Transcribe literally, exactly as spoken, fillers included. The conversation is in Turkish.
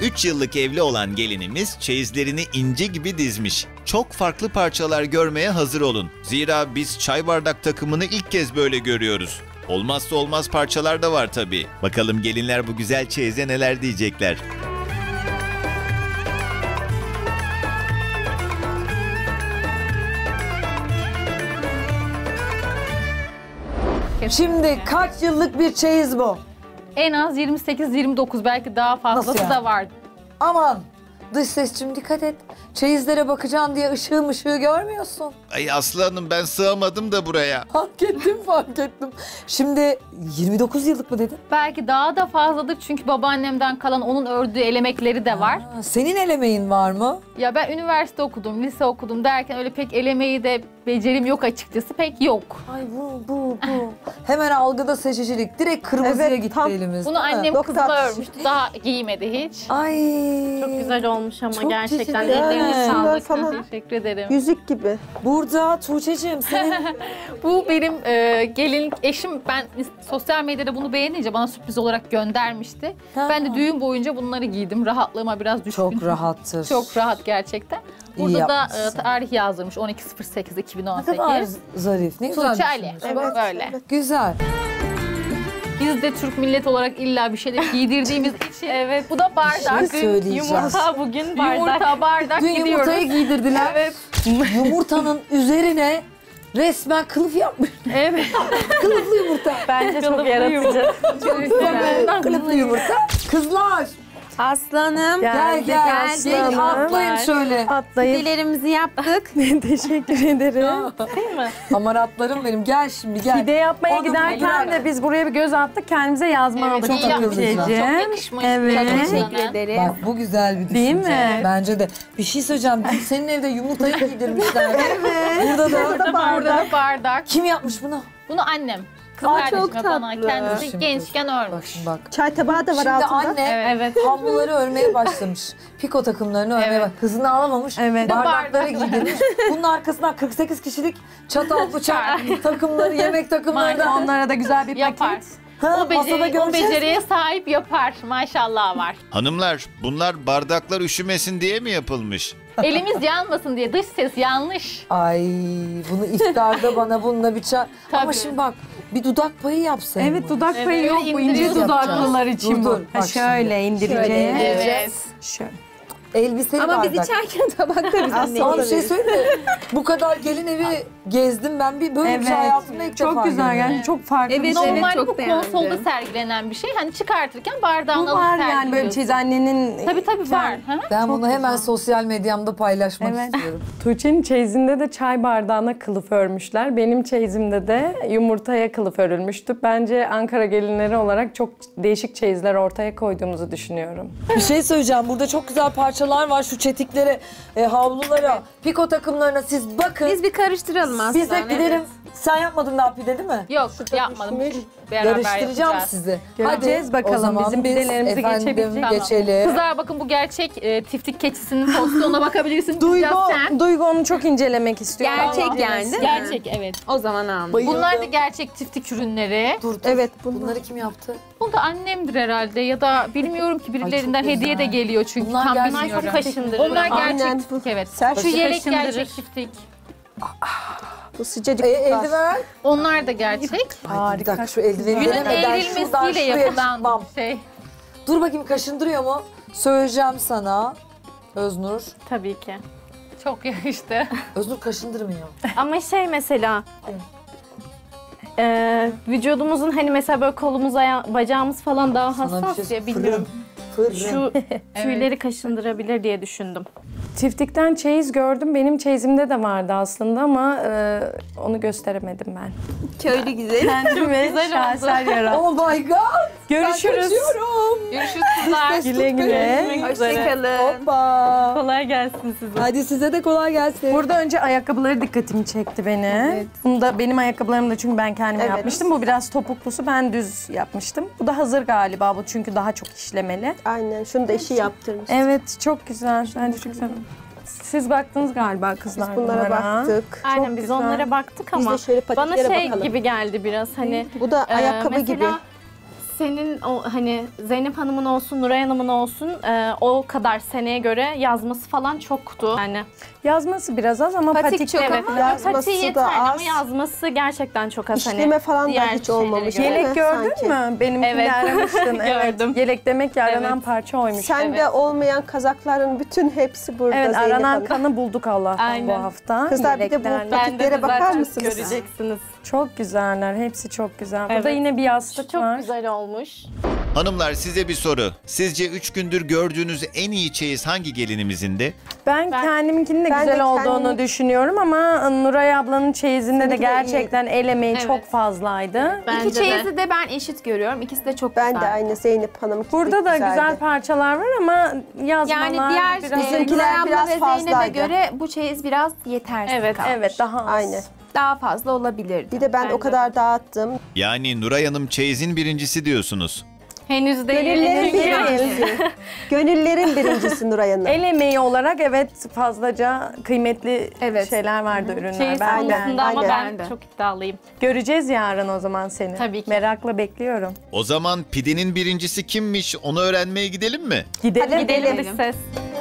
üç yıllık evli olan gelinimiz çeyizlerini ince gibi dizmiş. Çok farklı parçalar görmeye hazır olun. Zira biz çay bardak takımını ilk kez böyle görüyoruz. Olmazsa olmaz parçalar da var tabii. Bakalım gelinler bu güzel çeyize neler diyecekler. Şimdi kaç yıllık bir çeyiz bu? En az yirmi sekiz yirmi dokuz, belki daha fazlası yani? da var. Aman dış sesçim dikkat et. Çeyizlere bakacaksın diye ışığı mışığı görmüyorsun. Ay Aslı Hanım, ben sığamadım da buraya. Fark ettim fark ettim. Şimdi yirmi dokuz yıllık mı dedin? Belki daha da fazladır çünkü babaannemden kalan onun ördüğü elemekleri de var. Ha, senin elemeğin var mı? Ya ben üniversite okudum, lise okudum derken öyle pek elemeyi de becerim yok açıkçası, pek yok. Ay bu bu bu. Hemen algıda seçicilik. Direkt kırmızıya Evet, gitti tam. elimiz. Bunu değil mi? annem Çok kızla tatlı. örmüştü, daha giymedi hiç. Ay. Çok güzel olmuş ama Çok gerçekten güzel. ellerine Evet. sağlık. Falan. Teşekkür ederim. Yüzük gibi. Burada Tuğçe'cim senin Bu benim e, gelin eşim, ben sosyal medyada bunu beğenince bana sürpriz olarak göndermişti. Ha. Ben de düğün boyunca bunları giydim. Rahatlığıma biraz düşkün. çok rahattır. Çok rahat gerçekten. İyi Burada da yapmışsın. e, tarih yazdırmış on iki Ekim iki bin on Ne sekiz. kadar zarif. Ne güzel Tuğçe Ali. düşünmüş. Evet. Böyle. Güzel. Biz de Türk millet olarak illa bir şeyler giydirdiğimiz için. Evet. Bu da bardak. Bir şey söyleyeceğim. Yumurta bugün bardak. Yumurta, bardak Dün gidiyoruz. yumurtayı giydirdiler. Evet. Yumurtanın üzerine resmen kılıf yapmış. Evet. Kılıflı yumurta. Bence çok yaratıcı. Kılıflı yumurta. Kızlar Aslanım. gel gel. Aslanım. Atlayın şöyle. Atlayıp. Dilerimizi yaptık. Teşekkür ederim. Amaratlarım benim. Gel şimdi gel. Pide yapmaya Onu giderken bırak. de biz buraya bir göz attık. Kendimize yazma Evet, aldık. çok yakışmış. Çok yakışmış. Evet. Çok Teşekkür güzel. ederim. Bak bu güzel bir düşünce. Değil mi? Bence de. Bir şey söyleyeceğim. Dün senin evde yumurtayı giydirmişler. Evet. Burada da. Burada da bardak. Kim yapmış bunu? Bunu annem. Kız Aa, kardeşime çok bana tatlı. kendisi Şimdi gençken Bak örmüş. şimdi bak. Çay tabağı da var Şimdi altında. anne Evet. havluları örmeye başlamış. Piko takımlarını örmeye Evet. bak. Hızını alamamış. Evet. Bardakları Bardak. giydirmiş. Bunun arkasından kırk sekiz kişilik çatal bıçak takımları, yemek takımları da. Onlara da güzel bir Yapar. paket. Ha, O, beceri, masada o göreceğiz. beceriye sahip yapar. Maşallah var. Hanımlar, bunlar bardaklar üşümesin diye mi yapılmış? Elimiz yanmasın diye. Dış ses yanlış. Ay bunu iftarda bana bununla bir çay. Ama Tabii. şimdi bak bir dudak payı yapsaydı. Evet, dudak Evet, payı yok. Bu ince indiriyoruz. dudaklılar için Dur, bu. dur, Ha, bak şöyle indireceğiz. Evet. Şöyle. Elbiseli Ama bardak. biz içerken tabakta biz Sana bir şey söyleyeyim mi? Bu kadar gelin evi gezdim ben bir böyle bir şey hayatımda ilk defa Çok güzel görüyorum. yani çok farklı Evet, bir şey. Normalde çok bu beğendim. konsolda sergilenen bir şey. Hani çıkartırken bardağını Bu alıp var yani böyle bir sergiliyorsun. çeyiz annenin. Tabii tabii var. Hı hı. Ben bunu hemen sosyal medyamda paylaşmak Evet. istiyorum. Tuğçe'nin çeyizinde de çay bardağına kılıf örmüşler. Benim çeyizimde de yumurtaya kılıf örülmüştü. Bence Ankara gelinleri olarak çok değişik çeyizler ortaya koyduğumuzu düşünüyorum. Bir şey söyleyeceğim. Burada çok güzel parçalar var. Şu çetiklere, e, havlulara, piko takımlarına siz bakın. Biz bir karıştıralım aslında. Biz de gidelim. Sen yapmadın daha pide değil mi? Yok yapmadım. Şimdi beraber Yarıştıracağım yapacağız. sizi. Göreceğiz Hadi, bakalım. o zaman Bizim biz pidelerimizi efendim geçebilecek. Tamam. geçelim. Kızlar bakın bu gerçek e, tiftik keçisinin postu, ona bakabilirsiniz. Duygu, Bizzat sen. Duygu onu çok incelemek istiyor. Gerçek Allah yani bilesin. değil mi? Gerçek evet. O zaman aldım. Bayıldım. Bunlar da gerçek tiftik ürünleri. Dur, dur. Evet bunlar. Bunları kim yaptı? Bu da annemdir herhalde ya da bilmiyorum ki birilerinden Ay, çok hediye de güzel. geliyor çünkü Bunlar tam gerçek bilmiyorum. kaşındırır Onlar ama. gerçek Aynen. tiftik evet. Sert Şu yelek kaşındırır. gerçek tiftik. Bu sıcacık. E, eldiven. Onlar da gerçek. Ay, bir dakika şu eldiveni Günün veremeden şuradan eğrilmesiyle şuraya yapılan çıkmam. bir şey. Dur bakayım kaşındırıyor mu? Söyleyeceğim sana. Öznur. Tabii ki. Çok yakıştı. Öznur kaşındırmıyor. Ama şey mesela e, vücudumuzun hani mesela böyle kolumuz, aya- bacağımız falan daha Sana bir hassas şey ya bilmiyorum. Fırın. Şu tüyleri kaşındırabilir diye düşündüm. Çiftlikten çeyiz gördüm. Benim çeyizimde de vardı aslında ama e, onu gösteremedim ben. Köylü güzel. Kendime şaheser yarattım. Oh my god. Görüşürüz. Ben kaçıyorum. Görüşürüz kızlar. Güle güle. Hoşçakalın. Hoppa. Kolay gelsin size. Hadi size de kolay gelsin. Burada önce ayakkabıları dikkatimi çekti beni. Bunu da benim ayakkabılarım da çünkü ben kendim Evet. yapmıştım. Bu biraz topuklusu, ben düz yapmıştım. Bu da hazır galiba bu çünkü daha çok işlemeli. Aynen şunu da işi yaptırmış. Evet çok güzel. Bence çok güzel. Siz baktınız galiba kızlar Biz bunlara baktık. Aynen biz güzel. onlara baktık Biz ama de şöyle bana patiklere şey bakalım. gibi geldi biraz hani Bu da e, ayakkabı mesela gibi. senin o hani Zeynep Hanım'ın olsun, Nuray Hanım'ın olsun e, o kadar seneye göre yazması falan çoktu. Yani Yazması biraz az ama Patik patik, çok evet. ama patiği yazması da yeterli ama az. yazması gerçekten çok az. İşleme hani, falan da diğer hiç şeylere olmamış. göre. Değil Yelek mi? gördün Sanki. mü? Benimkini Evet. aramıştın. Evet. Gördüm. Yelek demek ki aranan Evet. parça oymuş. Sende Evet. olmayan kazakların bütün hepsi burada Evet, Zeynep aranan Hanım. kanı bulduk Allah'tan Aynen. bu hafta. Kızlar bir de bu Yeleklerle. Ben de patiklere bakar zaten mısınız? göreceksiniz. Çok güzeller. Hepsi çok güzel. Burada Evet. yine bir yastık Çok var. güzel olmuş. Hanımlar size bir soru. Sizce üç gündür gördüğünüz en iyi çeyiz hangi gelinimizindi? Ben, Ben- kendiminkinin de Ben güzel de olduğunu kendim- düşünüyorum ama Nuray ablanın çeyizinde de Seninki de gerçekten el emeği Evet. çok fazlaydı. Bence İki çeyizi de ben eşit görüyorum. İkisi de çok Ben güzel. de aynı Zeynep Hanım. Burada da güzel parçalar var ama yazmalar Yani diğer biraz... e, Bizimkiler Nuray abla biraz ve Zeynep'e fazlaydı. göre bu çeyiz biraz yetersiz Evet, kalmış. Evet, daha az. Aynı. Daha fazla olabilirdi. Bir de ben Bence o kadar dağıttım. Yani Nuray Hanım çeyizin birincisi diyorsunuz. Henüz değil. Gönüllerin henüz değil. birincisi. Gönüllerin birincisi Nuray Hanım. El emeği olarak evet fazlaca kıymetli Evet. şeyler vardı ürünler. Çeyiz Ben Aynen, konusunda ama aynen. ben Ben de. çok iddialıyım. Göreceğiz yarın o zaman seni. Tabii ki. Merakla bekliyorum. O zaman pidenin birincisi kimmiş onu öğrenmeye gidelim mi? Gidelim. Gidelim Gidelim. bir ses.